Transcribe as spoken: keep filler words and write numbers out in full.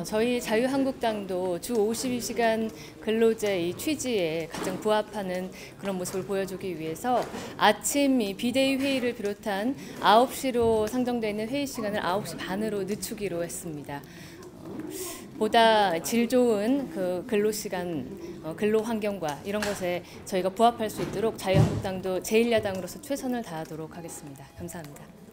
저희 자유한국당도 주 오십이 시간 근로제 이 취지에 가장 부합하는 그런 모습을 보여주기 위해서 아침 이 비대위 회의를 비롯한 아홉 시로 상정되어 있는 회의 시간을 아홉 시 반으로 늦추기로 했습니다. 보다 질 좋은 그 근로 시간, 근로 환경과 이런 것에 저희가 부합할 수 있도록 자유한국당도 제일 야당으로서 최선을 다하도록 하겠습니다. 감사합니다.